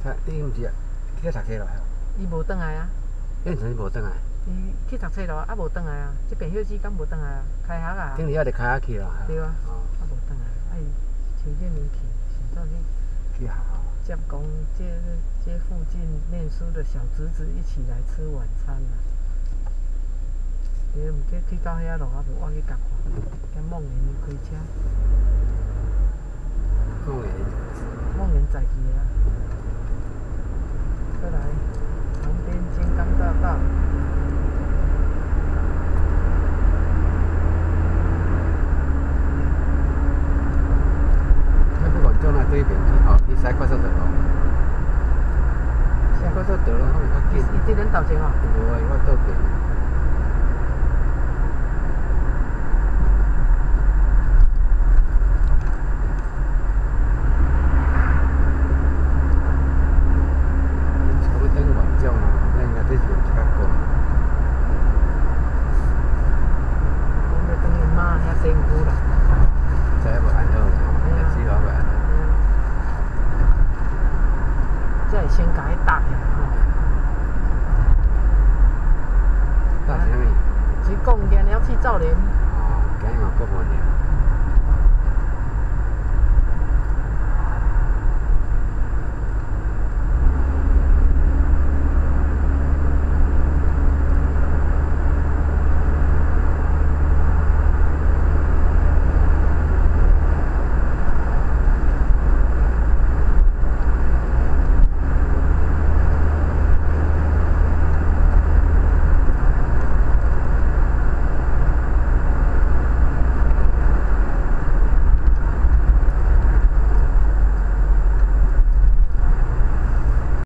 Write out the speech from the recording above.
伊毋是去读册落来哦？ 伊无转来啊。 迄阵无转来。 伊去读册咯，啊无转来啊。即边休息敢无转来啊？开学啊。 顶日还得开学去咯。 对啊。 哦。 啊无转来，啊伊前几年去，想到去学校。 接公接附近念书的小侄子一起来吃晚餐啦。对，毋过去到遐咯，啊无我去甲看，甲梦圆开车。梦圆在去啊。再来，旁边金刚大道。 不管做那对面哦，去西快速道路。西快速道路好较近。 伊伫恁头前哦？ 无啊，我倒边。 先甲伊搭起来吼。 搭啥物？ 是讲燃料气造林。 哦，今日嘛过半年。